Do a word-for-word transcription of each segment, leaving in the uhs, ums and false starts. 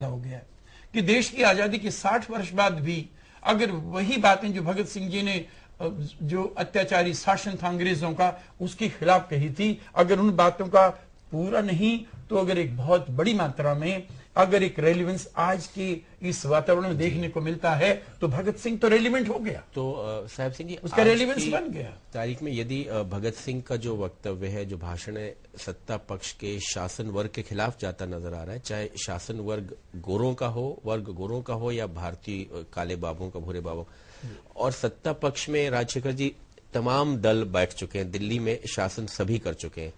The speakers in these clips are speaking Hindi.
हो गया है कि देश की आजादी के साठ वर्ष बाद भी अगर वही बातें जो भगत सिंह जी ने जो अत्याचारी शासन था अंग्रेजों का उसके खिलाफ कही थी, अगर उन बातों का पूरा नहीं तो अगर एक बहुत बड़ी मात्रा में अगर एक रेलिवेंस आज के इस वातावरण में देखने को मिलता है तो भगत सिंह तो रेलिवेंट हो गया। तो साहब सिंह जी, उसका रेलिवेंस बन गया। तारीख में यदि भगत सिंह का जो वक्तव्य है, जो भाषण है, सत्ता पक्ष के शासन वर्ग के खिलाफ जाता नजर आ रहा है, चाहे शासन वर्ग गोरों का हो, वर्ग गोरों का हो या भारतीय काले बाबों का, भूरे बाबों, और सत्ता पक्ष में राजशेखर जी तमाम दल बैठ चुके हैं, दिल्ली में शासन सभी कर चुके हैं।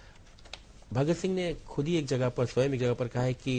भगत सिंह ने खुद ही एक जगह पर, स्वयं एक जगह पर कहा है कि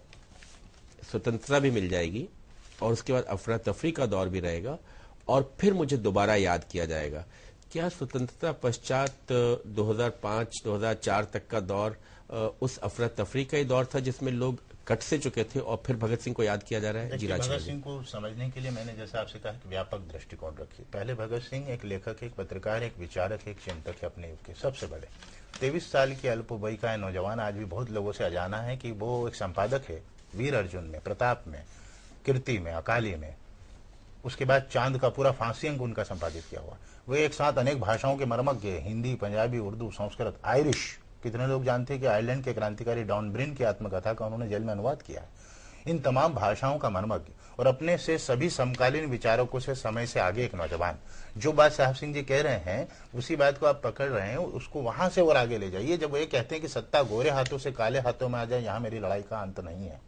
स्वतंत्रता भी मिल जाएगी और उसके बाद अफरा तफरी का दौर भी रहेगा और फिर मुझे दोबारा याद किया जाएगा। क्या स्वतंत्रता पश्चात दो हज़ार पाँच दो हज़ार चार तक का दौर उस अफरा तफरी का ही दौर था जिसमें लोग कट से चुके थे और फिर भगत सिंह को याद किया जा रहा है? जी, भगत सिंह को समझने के लिए मैंने जैसा आपसे कहा कि व्यापक दृष्टिकोण रखी। पहले भगत सिंह एक लेखक, एक पत्रकार, एक विचारक, एक चिंतक है अपने युग के सबसे बड़े। तेईस साल के अल्पवयी का नौजवान आज भी बहुत लोगों से अजाना है कि वो एक संपादक है वीर अर्जुन में, प्रताप में, कीर्ति में, अकाली में। उसके बाद चांद का पूरा फांसी अंक उनका संपादित किया हुआ। वो एक साथ अनेक भाषाओं के मर्मज्ञ, हिंदी, पंजाबी, उर्दू, संस्कृत, आयरिश। कितने लोग जानते हैं कि आयरलैंड के क्रांतिकारी डॉन ब्रिन की आत्मकथा का उन्होंने जेल में अनुवाद किया है। इन तमाम भाषाओं का मर्मज्ञ और अपने से सभी समकालीन विचारकों से समय से आगे एक नौजवान। जो बात साहब सिंह जी कह रहे हैं उसी बात को आप पकड़ रहे हैं, उसको वहां से और आगे ले जाइए। जब वो ये कहते हैं कि सत्ता गोरे हाथों से काले हाथों में आ जाए, यहां मेरी लड़ाई का अंत नहीं है।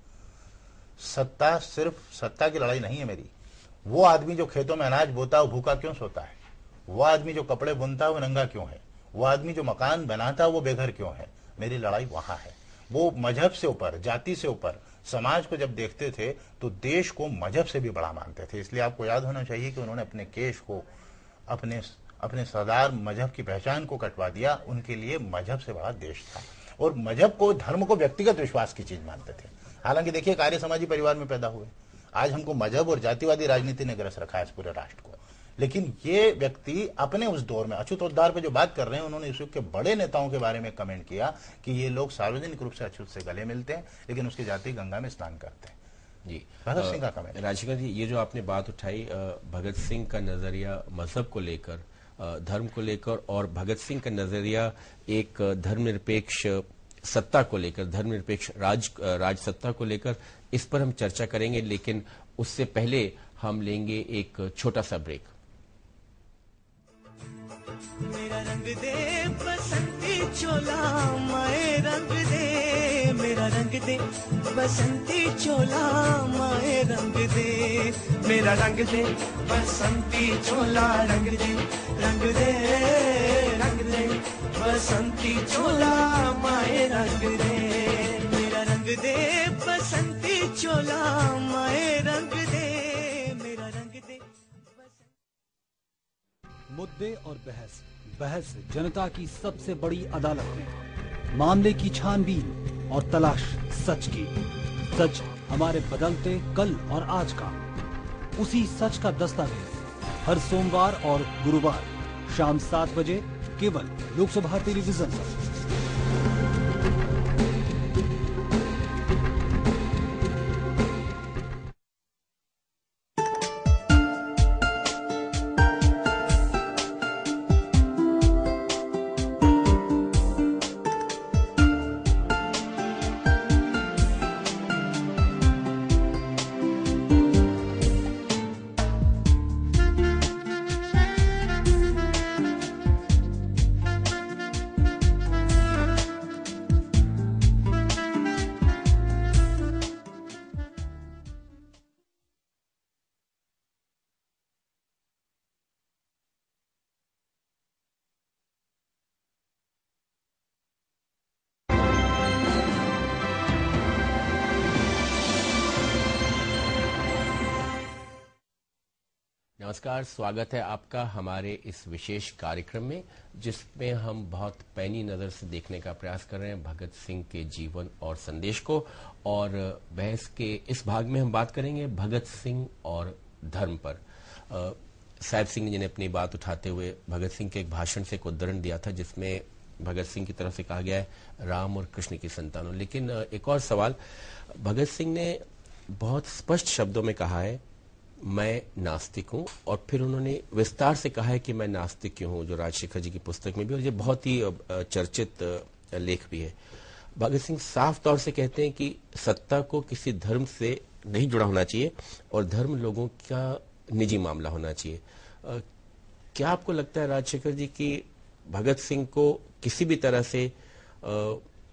सत्ता सिर्फ सत्ता की लड़ाई नहीं है मेरी। वो आदमी जो खेतों में अनाज बोता है वो भूखा क्यों सोता है? वो आदमी जो कपड़े बुनता है वो नंगा क्यों है? वो आदमी जो मकान बनाता है वो बेघर क्यों है? मेरी लड़ाई वहां है। वो मजहब से ऊपर, जाति से ऊपर, समाज को जब देखते थे तो देश को मजहब से भी बड़ा मानते थे। इसलिए आपको याद होना चाहिए कि उन्होंने अपने केश को, अपने अपने सरदार मजहब की पहचान को कटवा दिया। उनके लिए मजहब से बड़ा देश था और मजहब को, धर्म को व्यक्तिगत विश्वास की चीज मानते थे। हालांकि देखिए, कार्य समाजी परिवार में पैदा हुए, आज हमको मजहब और जातिवादी राजनीति ने ग्रस्त रखा है इस पूरे राष्ट्र को। लेकिन ये व्यक्ति अपने उस दौर में, अछूत उद्धार पे जो बात कर रहे हैं, उन्होंने इस युग के बड़े नेताओं के बारे में कमेंट किया कि ये लोग सार्वजनिक रूप से अछूत से गले मिलते हैं लेकिन उसकी जाति गंगा में स्नान करते हैं। जी, भगत सिंह का कमेंट। राजशेखर जी, ये जो आपने बात उठाई भगत सिंह का नजरिया मजहब को लेकर, धर्म को लेकर, और भगत सिंह का नजरिया एक धर्मनिरपेक्ष सत्ता को लेकर, धर्मनिरपेक्ष राज राज सत्ता को लेकर, इस पर हम चर्चा करेंगे। लेकिन उससे पहले हम लेंगे एक छोटा सा ब्रेक। मेरा रंग दे बसंती चोला, माए रंग दे, मेरा रंग दे बसंती चोला, माए रंग दे, मेरा रंग दे बसंती चोला, रंग दे, रंग दे, रंग दे बसंती चोला, माए रंग दे, मेरा रंग दे बसंती चोला, माए रंग दे, मेरा रंग दे। मुद्दे और बहस बहस जनता की सबसे बड़ी अदालत में, मामले की छानबीन और तलाश सच की। सच हमारे बदलते कल और आज का, उसी सच का दस्तावेज हर सोमवार और गुरुवार शाम सात बजे केवल लोकसभा टेलीविजन पर। नमस्कार, स्वागत है आपका हमारे इस विशेष कार्यक्रम में, जिसमें हम बहुत पैनी नजर से देखने का प्रयास कर रहे हैं भगत सिंह के जीवन और संदेश को। और बहस के इस भाग में हम बात करेंगे भगत सिंह और धर्म पर। साहिब सिंह जी ने अपनी बात उठाते हुए भगत सिंह के एक भाषण से एक उद्धरण दिया था जिसमें भगत सिंह की तरफ से कहा गया है राम और कृष्ण की संतानों। लेकिन एक और सवाल, भगत सिंह ने बहुत स्पष्ट शब्दों में कहा है मैं नास्तिक हूं, और फिर उन्होंने विस्तार से कहा है कि मैं नास्तिक क्यों हूं, जो राजशेखर जी की पुस्तक में भी, और ये बहुत ही चर्चित लेख भी है। भगत सिंह साफ तौर से कहते हैं कि सत्ता को किसी धर्म से नहीं जुड़ा होना चाहिए और धर्म लोगों का निजी मामला होना चाहिए। आ, क्या आपको लगता है राजशेखर जी की भगत सिंह को किसी भी तरह से आ,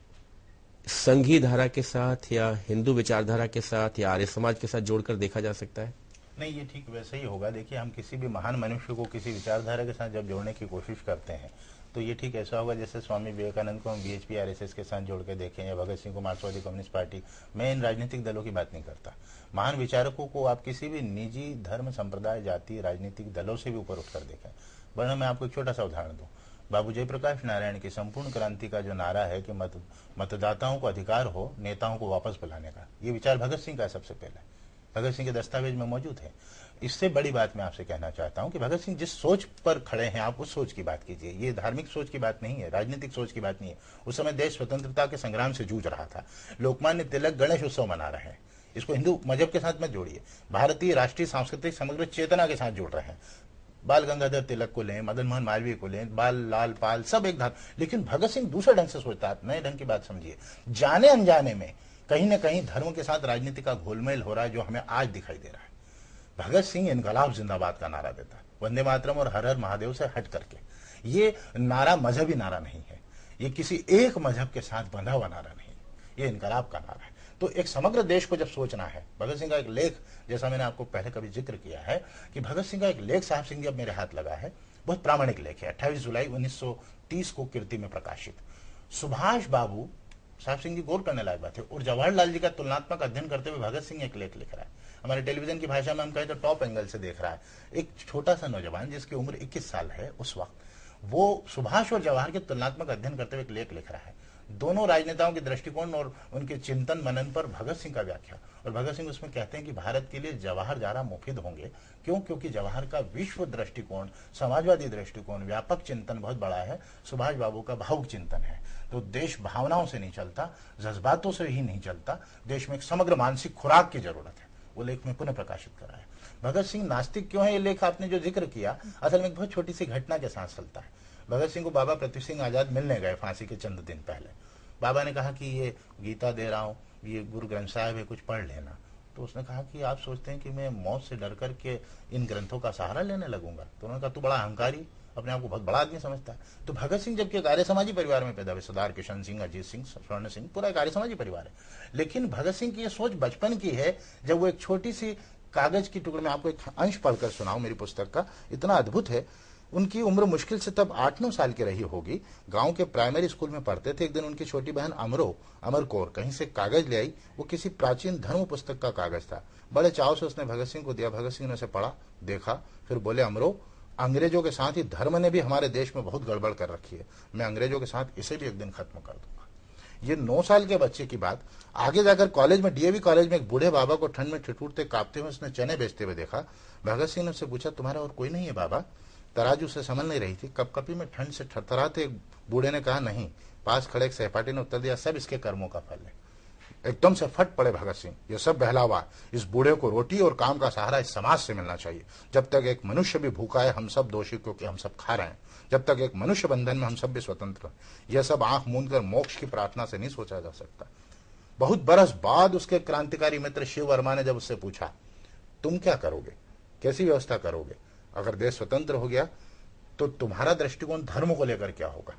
संघी धारा के साथ या हिंदू विचारधारा के साथ या आर्य समाज के साथ जोड़कर देखा जा सकता है? नहीं, ये ठीक वैसे ही होगा। देखिए, हम किसी भी महान मनुष्य को किसी विचारधारा के साथ जब जोड़ने की कोशिश करते हैं तो ये ठीक ऐसा होगा जैसे स्वामी विवेकानंद को हम बीएचपी आरएसएस के साथ जोड़ के देखें, या भगत सिंह को मार्क्सवादी कम्युनिस्ट पार्टी। मैं इन राजनीतिक दलों की बात नहीं करता। महान विचारकों को आप किसी भी निजी धर्म, संप्रदाय, जाति, राजनीतिक दलों से भी ऊपर उठकर देखें। वरना मैं आपको एक छोटा सा उदाहरण दूं। बाबू जयप्रकाश नारायण की संपूर्ण क्रांति का जो नारा है कि मत मतदाताओं को अधिकार हो नेताओं को वापस बुलाने का, ये विचार भगत सिंह का सबसे पहले भगत सिंह के दस्तावेज में मौजूद है। इससे बड़ी बात मैं आपसे कहना चाहता हूं कि भगत सिंह जिस सोच पर खड़े हैं, आप उस सोच की बात कीजिए। ये धार्मिक सोच की बात नहीं है, राजनीतिक सोच की बात नहीं है। उस समय देश स्वतंत्रता के संग्राम से जूझ रहा था। लोकमान्य तिलक गणेश उत्सव मना रहे हैं, इसको हिंदू मजहब के साथ मत जोड़िए, भारतीय राष्ट्रीय सांस्कृतिक समग्र चेतना के साथ जोड़ रहे हैं। बाल गंगाधर तिलक को लें, मदन मोहन मालवीय को लें, बाल लाल पाल, सब एक धार। लेकिन भगत सिंह दूसरे ढंग से सोचता है। नए ढंग की बात समझिए। जाने अनजाने में कहीं ना कहीं धर्म के साथ राजनीति का घोलमेल हो रहा है, जो हमें आज दिखाई दे रहा है। भगत सिंह इनकलाब जिंदाबाद का नारा देता है, वंदे मातरम और हर हर महादेव से हट करके। ये नारा मजहबी नारा नहीं है, ये किसी एक मजहब के साथ बंधा हुआ नारा नहीं, ये इनकलाब का नारा है। तो एक समग्र देश को जब सोचना है, भगत सिंह का एक लेख, जैसा मैंने आपको पहले कभी जिक्र किया है कि भगत सिंह का एक लेख साहब सिंह जी अब मेरे हाथ लगा है, बहुत प्रामाणिक लेख है, अट्ठाईस जुलाई उन्नीस सौ तीस को कीर्ति में प्रकाशित। सुभाष बाबू साहब सिंह जी गौर करने लायक बात है। और जवाहरलाल जी का तुलनात्मक अध्ययन करते हुए भगत सिंह एक लेख लिख रहा है। हमारे टेलीविजन की भाषा में हम कहें तो टॉप एंगल से देख रहा है। एक छोटा सा नौजवान जिसकी उम्र इक्कीस साल है उस वक्त, वो सुभाष और जवाहर के तुलनात्मक अध्ययन करते हुए एक लेख लिख रहा है। दोनों राजनेताओं के दृष्टिकोण और उनके चिंतन मनन पर भगत सिंह का व्याख्या। और भगत सिंह उसमें कहते हैं कि भारत के लिए जवाहर ज्यादा मुफीद होंगे। क्यों? क्योंकि जवाहर का विश्व दृष्टिकोण, समाजवादी दृष्टिकोण, व्यापक चिंतन बहुत बड़ा है। सुभाष बाबू का भावुक चिंतन है। तो देश भावनाओं से नहीं चलता, जज्बातों से ही नहीं चलता, देश में एक समग्र मानसिक खुराक की जरूरत है। वो लेख में पुनः प्रकाशित करा है। भगत सिंह नास्तिक क्यों है, ये लेख आपने जो जिक्र किया, असल में एक बहुत छोटी सी घटना के साथ चलता है। भगत सिंह को बाबा पृथ्वी सिंह आजाद मिलने गए फांसी के चंद दिन पहले। बाबा ने कहा कि ये गीता दे रहा हूं, ये गुरु ग्रंथ साहिब है, कुछ पढ़ लेना। तो उसने कहा कि आप सोचते हैं कि मैं मौत से डर करके इन ग्रंथों का सहारा लेने लगूंगा? तो उन्होंने कहा तू बड़ा अहंकारी, अपने आप को बहुत बड़ा आदमी समझता है। तो भगत सिंह जबकि एक आर्य समाजी परिवार में पैदा हुए, सरदार किशन सिंह, अजीत सिंह, स्वर्ण सिंह, पूरा एक आर्य समाजी परिवार है। लेकिन भगत सिंह की ये सोच बचपन की है। जब वो एक छोटी सी कागज की टुकड़े में, आपको एक अंश पढ़कर सुनाऊं मेरी पुस्तक का, इतना अद्भुत है। उनकी उम्र मुश्किल से तब आठ नौ साल की रही होगी। गांव के प्राइमरी स्कूल में पढ़ते थे। एक दिन उनकी छोटी बहन अमरो अमर कौर कहीं से कागज ले आई। वो किसी प्राचीन धर्म पुस्तक का कागज था। बड़े चाव से उसने भगत सिंह को दिया। भगत सिंह ने उसे पढ़ा, देखा, फिर बोले अमरो, अंग्रेजों के साथ ही धर्म ने भी हमारे देश में बहुत गड़बड़ कर रखी है। मैं अंग्रेजों के साथ इसे भी एक दिन खत्म कर दूंगा। ये नौ साल के बच्चे की बात। आगे जाकर कॉलेज में, डीएवी कॉलेज में, एक बूढ़े बाबा को ठंड में ठिठुरते कांपते हुए उसने चने बेचते हुए देखा। भगत सिंह ने उससे पूछा, तुम्हारा और कोई नहीं है बाबा? तराजू से संभल नहीं रही थी। कपकपी में ठंड से थरथराते बूढ़े ने कहा, नहीं। पास खड़े एक सहपाठी ने उत्तर दिया, सब इसके कर्मों का फल है। एकदम से फट पड़े भगत सिंह, ये सब बहलावा। इस बूढ़े को रोटी और काम का सहारा इस समाज से मिलना चाहिए। जब तक एक मनुष्य भी भूखा है हम सब दोषी, क्योंकि हम सब खा रहे हैं। जब तक एक मनुष्य बंधन में हम सब भी स्वतंत्र हैं। यह सब आंख मूंद कर मोक्ष की प्रार्थना से नहीं सोचा जा सकता। बहुत बरस बाद उसके क्रांतिकारी मित्र शिव वर्मा ने जब उससे पूछा, तुम क्या करोगे, कैसी व्यवस्था करोगे? अगर देश स्वतंत्र हो गया तो तुम्हारा दृष्टिकोण धर्म को लेकर क्या होगा?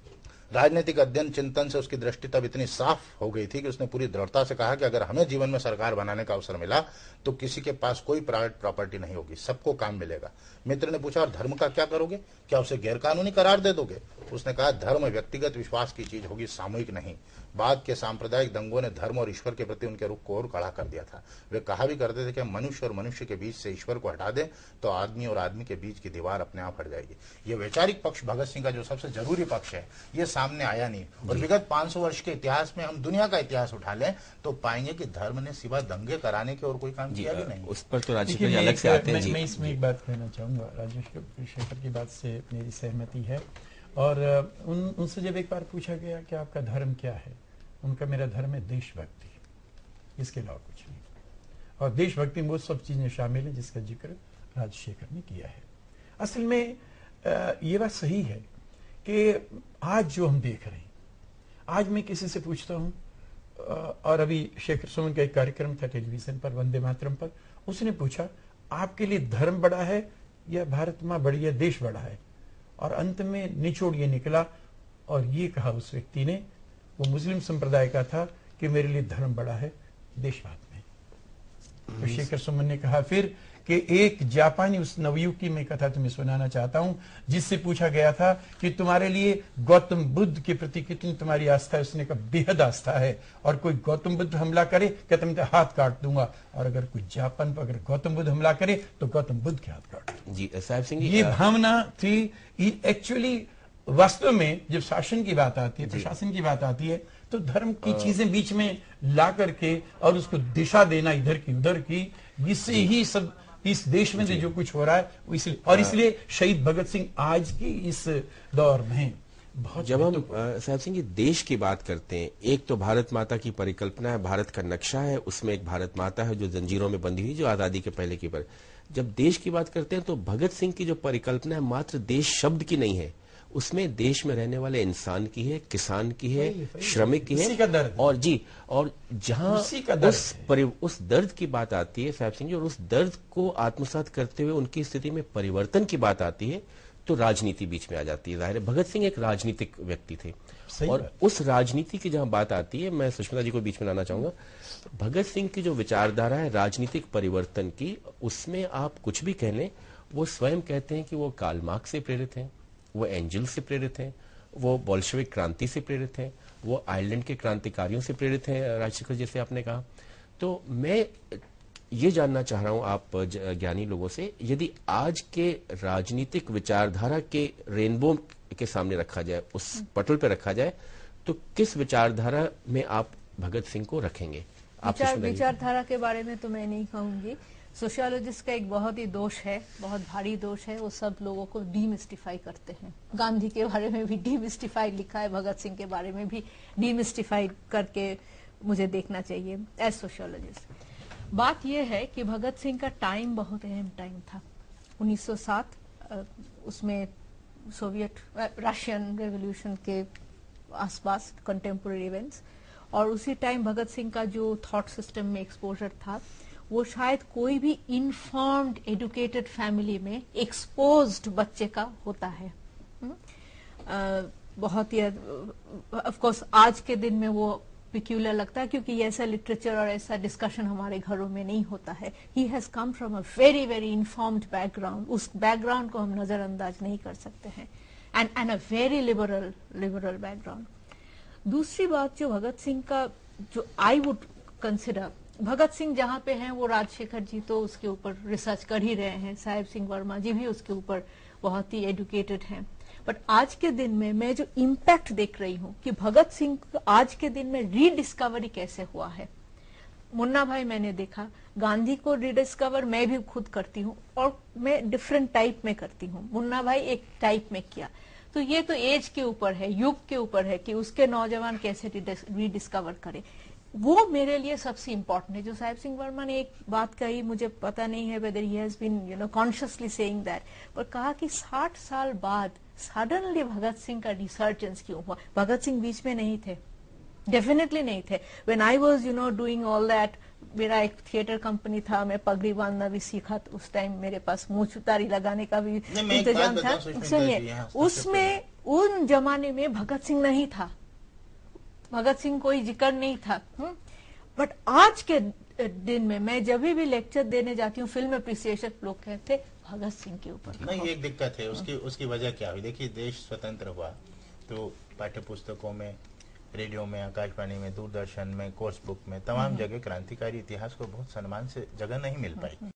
राजनीतिक अध्ययन चिंतन से उसकी दृष्टि तब इतनी साफ हो गई थी कि उसने पूरी दृढ़ता से कहा कि अगर हमें जीवन में सरकार बनाने का अवसर मिला तो किसी के पास कोई प्राइवेट प्रॉपर्टी नहीं होगी, सबको काम मिलेगा। मित्र ने पूछा, और धर्म का क्या करोगे? क्या उसे गैरकानूनी करार दे दोगे? उसने कहा, धर्म व्यक्तिगत विश्वास की चीज होगी, सामूहिक नहीं। बाद के सांप्रदायिक दंगों ने धर्म और ईश्वर के प्रति उनके रुख को और कड़ा कर दिया था। वे कहा भी करते थे कि मनुष्य और मनुष्य के बीच से ईश्वर को हटा दें तो आदमी और आदमी के बीच की दीवार अपने आप हट जाएगी। ये वैचारिक पक्ष भगत सिंह का जो सबसे जरूरी पक्ष है, ये सामने आया नहीं। और विगत पांच सौ वर्ष के इतिहास में हम दुनिया का इतिहास उठा लें तो पाएंगे कि धर्म ने सिवा दंगे कराने के और कोई काम किया भी नहीं। उस पर तो राजशेखर जी अलग से आते हैं। मैं इसमें एक बात कहना चाहूंगा, राजेश शेखर की बात से मेरी सहमति है। और उन उनसे जब एक बार पूछा गया कि आपका धर्म क्या है, उनका मेरा धर्म है देशभक्ति, इसके अलावा कुछ नहीं। और देशभक्ति में वो सब चीजें शामिल हैं जिसका जिक्र राजशेखर ने किया है। असल में ये बात सही है कि आज जो हम देख रहे हैं, आज मैं किसी से पूछता हूं, और अभी शेखर सुमन का एक कार्यक्रम था टेलीविजन पर, वंदे मातरम पर, उसने पूछा आपके लिए धर्म बड़ा है या भारत मां बड़ी है, देश बड़ा है? और अंत में निचोड़ ये निकला और ये कहा उस व्यक्ति ने, वो मुस्लिम संप्रदाय का था, कि मेरे लिए धर्म बड़ा है देशवाद में। तो शेखर सुमन ने कहा फिर कि एक जापानी, उस नवयुग की मैं कथा तुम्हें सुनाना चाहता हूं, जिससे पूछा गया था कि तुम्हारे लिए गौतम बुद्ध के प्रति कितनी तुम्हारी आस्था है? उसने कहा बेहद आस्था है, और कोई गौतम बुद्ध हमला करे क्या तुम हाथ काट दूंगा, और अगर कोई जापान पर अगर गौतम बुद्ध हमला करे तो गौतम बुद्ध के हाथ काट दूंगा। जी साहब सिंह जी, ये भावना थी। एक्चुअली वास्तव में जब शासन की बात आती है, प्रशासन की बात आती है, तो धर्म की चीजें बीच में ला करके और उसको दिशा देना इधर की उधर की, इससे ही सब इस देश में जो कुछ हो रहा है वो इसलिए, और इसलिए शहीद भगत सिंह आज की इस दौर में बहुत। जब हम साहब सिंह जी देश की बात करते हैं, एक तो भारत माता की परिकल्पना है, भारत का नक्शा है, उसमें एक भारत माता है जो जंजीरों में बंधी हुई, जो आजादी के पहले की पर। जब देश की बात करते हैं तो भगत सिंह की जो परिकल्पना है मात्र देश शब्द की नहीं है, उसमें देश में रहने वाले इंसान की है, किसान की है, श्रमिक की है, और जी, और जहां उस परि, उस दर्द की बात आती है साहब सिंह जी, और उस दर्द को आत्मसात करते हुए उनकी स्थिति में परिवर्तन की बात आती है, तो राजनीति बीच में आ जाती है। जाहिर है भगत सिंह एक राजनीतिक व्यक्ति थे, और उस राजनीति की जहां बात आती है, मैं सुष्मिता जी को बीच में लाना चाहूंगा। भगत सिंह की जो विचारधारा है राजनीतिक परिवर्तन की, उसमें आप कुछ भी कह लें, वो स्वयं कहते हैं कि वो कार्ल मार्क्स से प्रेरित हैं, वो एंजल से प्रेरित हैं, वो बोल्शेविक क्रांति से प्रेरित हैं, वो आयरलैंड के क्रांतिकारियों से प्रेरित हैं, राजशेखर जैसे आपने कहा। तो मैं ये जानना चाह रहा हूं आप ज्ञानी लोगों से, यदि आज के राजनीतिक विचारधारा के रेनबो के सामने रखा जाए, उस पटल पर रखा जाए, तो किस विचारधारा में आप भगत सिंह को रखेंगे? विचार विचारधारा के बारे में तो मैं नहीं कहूंगी। सोशियोलॉजिस्ट का एक बहुत ही दोष है, बहुत भारी दोष है, वो सब लोगों को डीमिस्टिफाई करते हैं। गांधी के बारे में भी डीमिस्टिफाई लिखा है, भगत सिंह के बारे में भी डीमिस्टिफाई करके मुझे देखना चाहिए एज सोशियोलॉजिस्ट। बात यह है कि भगत सिंह का टाइम बहुत अहम टाइम था। उन्नीस सौ सात उसमें सोवियत रशियन रेवोल्यूशन के आसपास कंटेम्पोररी इवेंट्स, और उसी टाइम भगत सिंह का जो थॉट सिस्टम में एक्सपोजर था, वो शायद कोई भी इन्फॉर्म्ड एजुकेटेड फैमिली में एक्सपोज्ड बच्चे का होता है। आ, बहुत ही ऑफ कोर्स आज के दिन में वो पिक्यूलर लगता है, क्योंकि ऐसा लिटरेचर और ऐसा डिस्कशन हमारे घरों में नहीं होता है। He has come from a very very informed background, उस बैकग्राउंड को हम नजरअंदाज नहीं कर सकते हैं, and and a very liberal liberal background. दूसरी बात जो भगत सिंह का, जो I would consider, Bhagat Singh जहां पे हैं वो राजशेखर जी तो उसके ऊपर रिसर्च कर ही रहे हैं, साहिब सिंह वर्मा जी भी उसके ऊपर बहुत ही एजुकेटेड हैं, बट आज के दिन में मैं जो इम्पैक्ट देख रही हूं कि भगत सिंह आज के दिन में रीडिस्कवरी कैसे हुआ है। मुन्ना भाई मैंने देखा, गांधी को रिडिस्कवर मैं भी खुद करती हूँ, और मैं डिफरेंट टाइप में करती हूँ। मुन्ना भाई एक टाइप में किया, तो ये तो एज के ऊपर है, युग के ऊपर है कि उसके नौजवान कैसे रीडिस्कवर करे। वो मेरे लिए सबसे इम्पोर्टेंट है। जो साहिब सिंह वर्मा ने एक बात कही, मुझे पता नहीं है whether he has been you know consciously saying that, पर कहा कि साठ साल बाद सडनली भगत सिंह का रिसर्जेंस क्यों हुआ। भगत सिंह बीच में नहीं थे, डेफिनेटली नहीं थे। When I was you know doing all that, मेरा एक थिएटर कंपनी था, मैं पगड़ी बांधना भी सीखा, तो उस टाइम मेरे पास मूंछ उतारी लगाने का भी इंतजाम था। सुनिए, उसमें उन जमाने में भगत सिंह नहीं था, भगत सिंह कोई जिक्र नहीं था। बट आज के दिन में मैं जब भी लेक्चर देने जाती हूँ, फिल्म अप्रिसिएशन, लोग कहते भगत सिंह के ऊपर नहीं। एक दिक्कत है, उसकी उसकी वजह क्या हुई? देखिए, देश स्वतंत्र हुआ तो पाठ्य पुस्तकों में, रेडियो में, आकाशवाणी में, दूरदर्शन में, कोर्स बुक में, तमाम जगह क्रांतिकारी इतिहास को बहुत सम्मान से जगह नहीं मिल पाई।